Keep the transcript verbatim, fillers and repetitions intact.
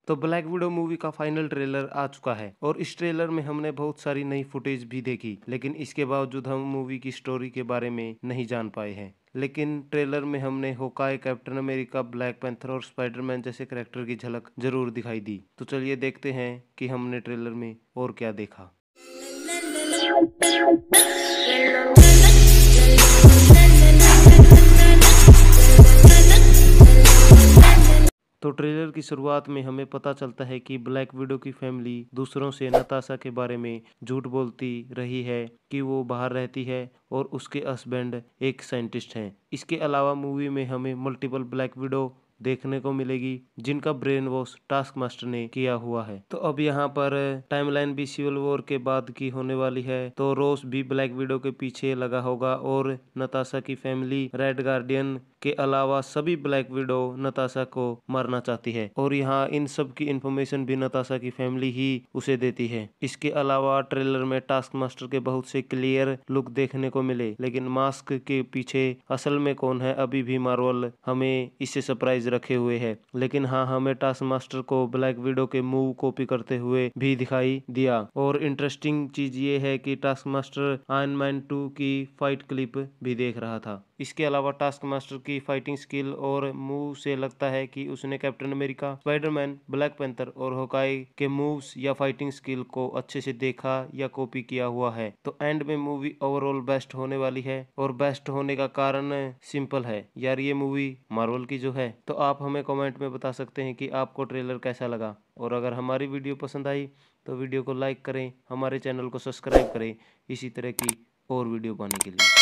तो Black Widow movie का final trailer आ चुका है और इस ट्रेलर में हमने बहुत सारी नई फुटेज भी देखी, लेकिन इसके बावजूद हम मूवी की स्टोरी के बारे में नहीं जान पाए हैं। लेकिन ट्रेलर में हमने Hawkeye, Captain America, Black Panther और स्पाइडरमैन जैसे कैरेक्टर की झलक जरूर दिखाई दी। तो चलिए देखते हैं कि हमने ट्रेलर में और क्या देखा। तो ट्रेलर की शुरुआत में हमें पता चलता है कि ब्लैक विडो की फैमिली दूसरों से नताशा के बारे में झूठ बोलती रही है कि वो बाहर रहती है और उसके हस्बैंड एक साइंटिस्ट हैं। इसके अलावा मूवी में हमें मल्टीपल ब्लैक विडो देखने को मिलेगी जिनका ब्रेन वॉश टास्क मास्टर ने किया हुआ है। तो अब यहाँ पर टाइमलाइन भी सिविल वॉर के बाद की होने वाली है, तो रोस भी ब्लैक विडो के पीछे लगा होगा और नताशा की फैमिली रेड गार्डियन के अलावा सभी ब्लैक विडो नताशा को मारना चाहती है और यहाँ इन सब की इन्फॉर्मेशन भी नताशा की फैमिली ही उसे देती है। इसके अलावा ट्रेलर में टास्क मास्टर के बहुत से क्लियर लुक देखने को मिले, लेकिन मास्क के पीछे असल में कौन है अभी भी मार्वल हमें इससे सरप्राइज रखे हुए है। लेकिन हाँ, हमें टास्क मास्टर को ब्लैक विडो के मूव कॉपी करते हुए भी दिखाई दिया और इंटरेस्टिंग चीज ये है कि Taskmaster Iron Man two की फाइट क्लिप भी देख रहा था। इसके अलावा टास्क मास्टर की फाइटिंग स्किल और मूव से लगता है कि उसने Captain America, Spiderman, Black Panther और होकाई के मूव्स या फाइटिंग स्किल को अच्छे से देखा या कॉपी किया हुआ है। तो एंड में मूवी ओवरऑल बेस्ट होने वाली है और बेस्ट होने का कारण सिंपल है यार, ये मूवी मार्वल की जो है। तो आप हमें कमेंट में बता सकते हैं कि आपको ट्रेलर कैसा लगा, और अगर हमारी वीडियो पसंद आई तो वीडियो को लाइक करें, हमारे चैनल को सब्सक्राइब करें इसी तरह की और वीडियो पाने के लिए।